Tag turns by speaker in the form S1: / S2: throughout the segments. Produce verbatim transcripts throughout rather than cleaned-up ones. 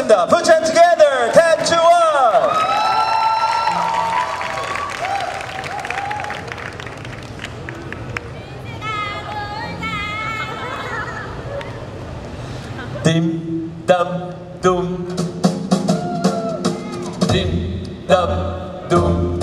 S1: 축하드립니다. Put your hand together. Tattoo one. dim dum dum dim dum dum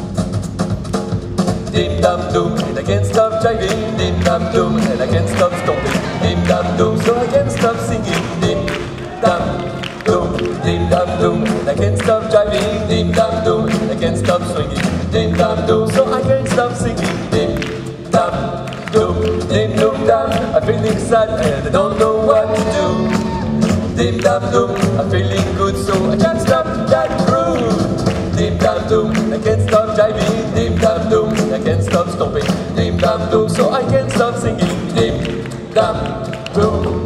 S1: dim dum dum, and I can't stop driving. Dim dum dum, and I can't stop stopping. Dim dum dum, so I can't stop singing. Dim dum dum, dim dum dum, and I can't stop driving. Dim dum dum, and I can't stop swinging. Dim dum dum, so I can't stop singing. Dim dum dum, dim dum dum, I'm feeling sad and I don't know what to do. Dim dum dum, I'm feeling good, so I can't stop that groove. Dim dum dum, I can't stop driving. Dim dum dum, I can't stop stopping. Dim dum dum, so I can't stop singing. Dim dum dum.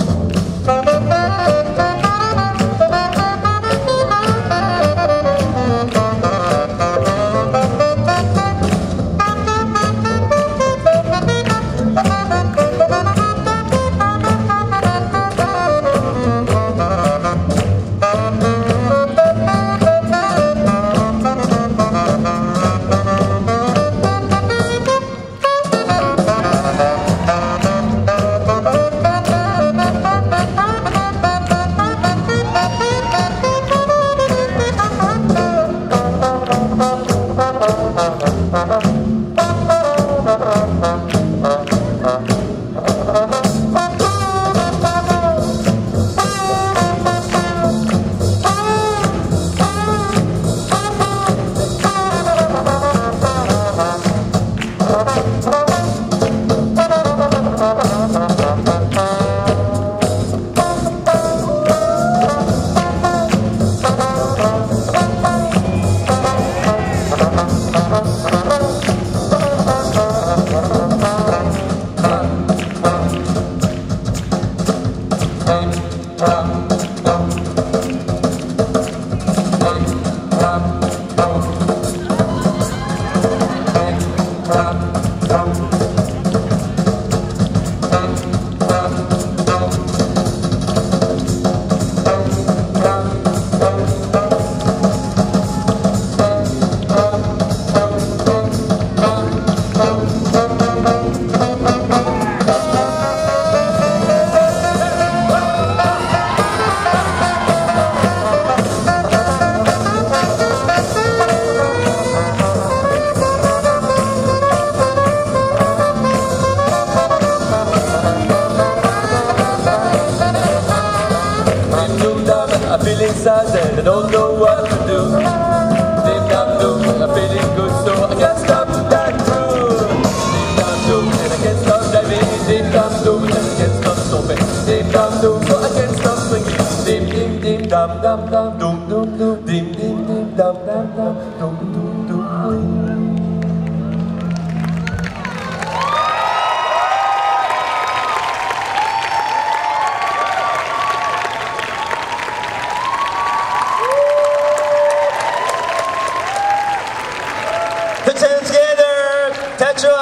S1: I'm feeling sad and I don't know what to do. Dim dum dum, I'm feeling good, so I can't stop that groove. Dim dum dum, and I can't stop driving. Dim dum dum, and I can't stop stopping. Dim dum dum, so I can't stop swinging. Dim dim dim dum dum dum dum dum dum. Dim dim dim dum dum dum dum dum dum. Put your hands together. Tattoo